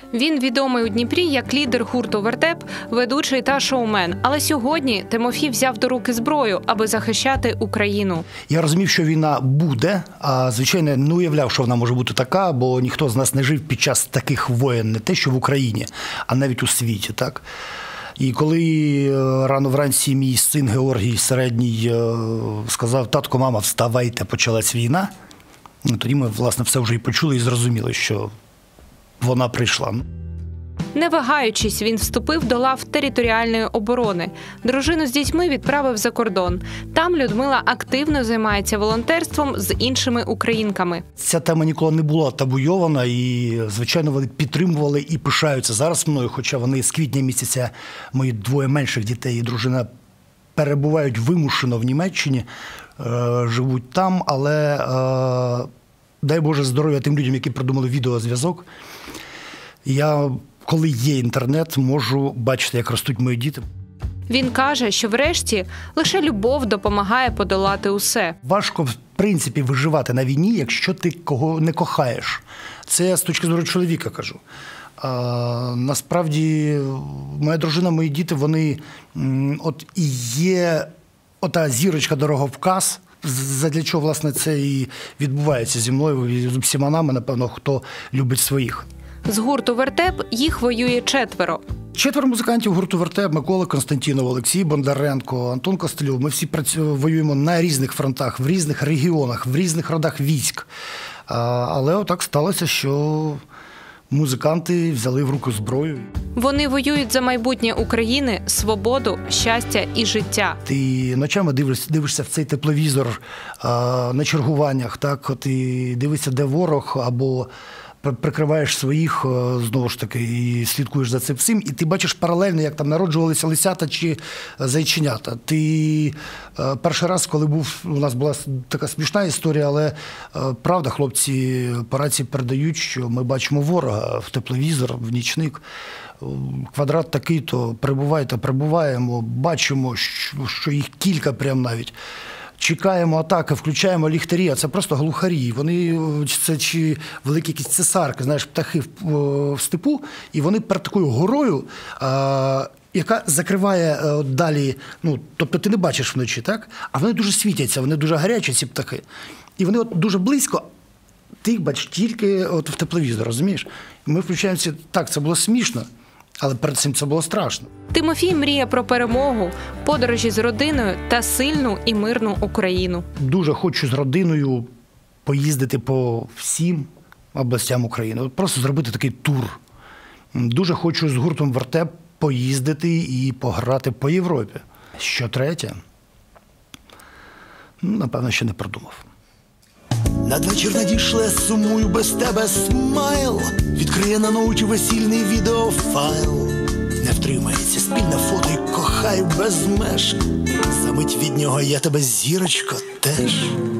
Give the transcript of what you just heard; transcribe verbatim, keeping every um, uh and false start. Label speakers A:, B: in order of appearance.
A: Він відомий у Дніпрі як лідер гурту «Вертеп», ведучий та шоумен. Але сьогодні Тимофій взяв до руки зброю, аби захищати Україну.
B: Я розумів, що війна буде, а, звичайно, не уявляв, що вона може бути така, бо ніхто з нас не жив під час таких воєн, не те, що в Україні, а навіть у світі, так? І коли рано вранці мій син Георгій середній сказав: «Татко, мама, вставайте, почалась війна», ну, тоді ми, власне, все вже і почули і зрозуміли, що вона прийшла.
A: Не вагаючись, він вступив до лав територіальної оборони. Дружину з дітьми відправив за кордон. Там Людмила активно займається волонтерством з іншими українками.
B: Ця тема ніколи не була табуйована, і, звичайно, вони підтримували і пишаються зараз мною, хоча вони з квітня місяця, мої двоє менших дітей і дружина, перебувають вимушено в Німеччині, е, живуть там, але е, дай Боже здоров'я тим людям, які придумали відеозв'язок. Я, коли є інтернет, можу бачити, як ростуть мої діти.
A: Він каже, що врешті лише любов допомагає подолати усе.
B: Важко, в принципі, виживати на війні, якщо ти кого не кохаєш. Це я з точки зору чоловіка кажу. А, насправді, моя дружина, мої діти, вони от і є ота зірочка, дороговказ, задля чого, власне, це і відбувається зі мною, і з всіма нами, напевно, хто любить своїх.
A: З гурту «Вертеп» їх воює четверо.
B: Четверо музикантів гурту «Вертеп» – Микола Константінов, Олексій Бондаренко, Антон Костельов. Ми всі працюємо, воюємо на різних фронтах, в різних регіонах, в різних родах військ. Але отак сталося, що музиканти взяли в руку зброю.
A: Вони воюють за майбутнє України, свободу, щастя і життя.
B: Ти ночами дивишся, дивишся в цей тепловізор а, на чергуваннях, так? Ти дивишся, де ворог, або прикриваєш своїх, знову ж таки, і слідкуєш за цим всім, і ти бачиш паралельно, як там народжувалися лисята чи зайченята. Ти перший раз, коли був, у нас була така смішна історія, але правда, хлопці по рації передають, що ми бачимо ворога в тепловізор, в нічник. Квадрат такий, то прибувайте, прибуваємо, бачимо, що їх кілька прям навіть. Чекаємо атаки, включаємо ліхтарі, а це просто глухарі. Вони, це чи великі якісь цесарки, знаєш, птахи в, в степу, і вони перед такою горою, а, яка закриває а, далі, ну, тобто ти не бачиш вночі, так? А вони дуже світяться, вони дуже гарячі, ці птахи. І вони от дуже близько, ти їх бачиш тільки от в тепловізор, розумієш? І ми включаємося, так, це було смішно. Але перед цим це було страшно.
A: Тимофій мріє про перемогу, подорожі з родиною та сильну і мирну Україну.
B: Дуже хочу з родиною поїздити по всім областям України. От просто зробити такий тур. Дуже хочу з гуртом «Вертеп» поїздити і пограти по Європі. Що третє? Напевно, ще не придумав.
C: Надвечір надійшле, сумую без тебе смайл. Відкриє на ноуті весільний відеофайл. Не втримається спільне фото і кохаю без меж. За мить від нього я тебе, зірочко, теж.